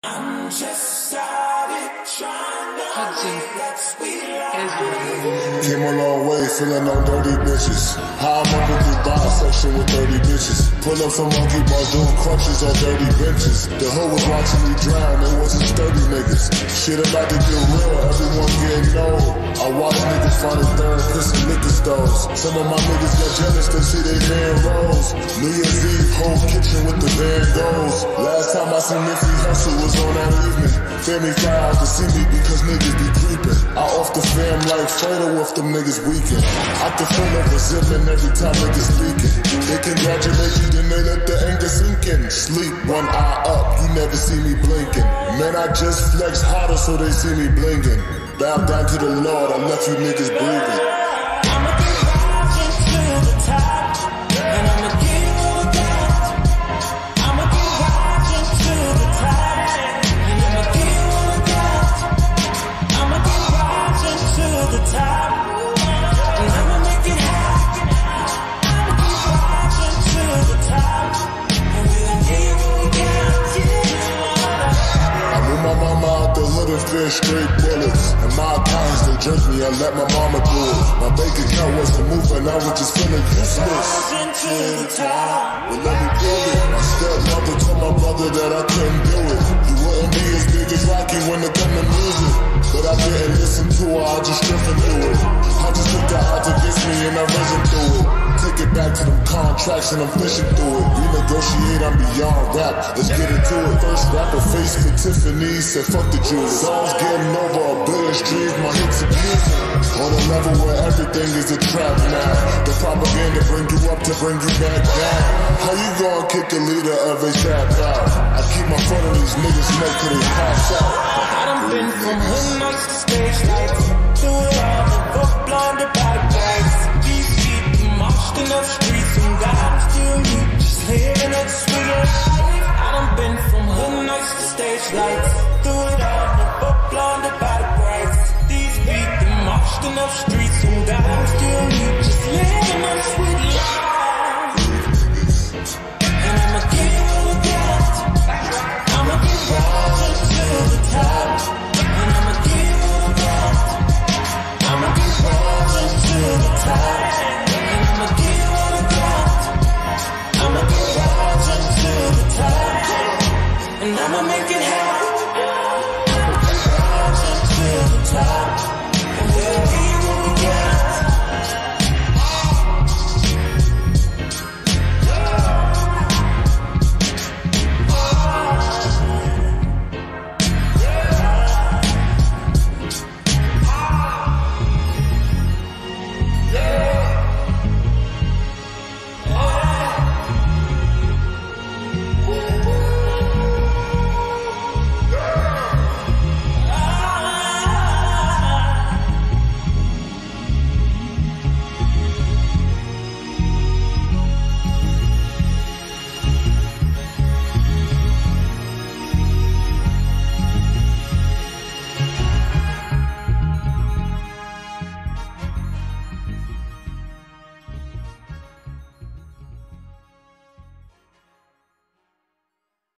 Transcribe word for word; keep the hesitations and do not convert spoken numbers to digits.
I'm just started trying to make that sweet life. Came a long way, feeling on dirty bitches. How I'm up with this bisection with thirty bitches. Pull up some monkey bars, doing crunches on dirty benches. The hoe was watching me drown, it wasn't sturdy niggas. Shit about to get real, everyone getting old. I watch niggas find a third pissing liquor stores. Some of my niggas got jealous, they see they van rolls. New Year's Eve, whole kitchen with the Van Goghs. Last time I seen Nipsey Hussle was on that evening. Family fly out to see me because niggas be creeping. I off the fam like Fredo if them niggas weaken. I can feel a resentment every time niggas speaking. They congratulate you, then they let the anger sink in. Sleep one eye up, you never see me blinking. Man, I just flex harder so they see me blinking. Bow down to the Lord, I left you niggas breathing. I'ma keep rising to the top, and I'ma give you all I got. I'ma keep rising to the top, and I'ma give you all I got. I'ma keep rising to the top, and I'ma make it happen. I'ma keep rising to the top, and we'll give you all we got. I knew my mama out the hood and fed straight bullets. And my accountants, they jerked me, I let my mama do it. My bank account wasn't moving, I was just feeling useless. Rising to the top. Well, let me prove it. My stepmother told my brother that I couldn't do it. You wouldn't be as big as Rocky when it come to music. But I didn't listen to her, I just drifted through it. I just took the odds against me and I risen through it. Take it back to them contracts and I'm fishing through it. Renegotiate, I'm beyond rap, let's get into it. First rapper faced with Tiffany, said fuck the jewelry. Songs getting over a billion streams, my hits abusing. On a level where everything is a trap now. The propaganda bring you up to bring you back down. How you gonna kick the leader of a trap out? I keep my foot on these niggas' neck till they pass out. I done been from hood nights to stage lights. Do it all, never blinded by the lights. These people marched in the streets and God still me, just living that sweet life. I done been from hood nights to stage lights. Do it all, never blinded by the brights. These people marched in the streets and God still me, just living that sweet life. And I'ma give you all I got. I'ma keep rising to the top, and I'ma give you all I got. I'ma keep rising to the top, and I'ma give you all I got. I'ma keep rising to the top, and I'ma make it happen. I'ma keep rising to the top.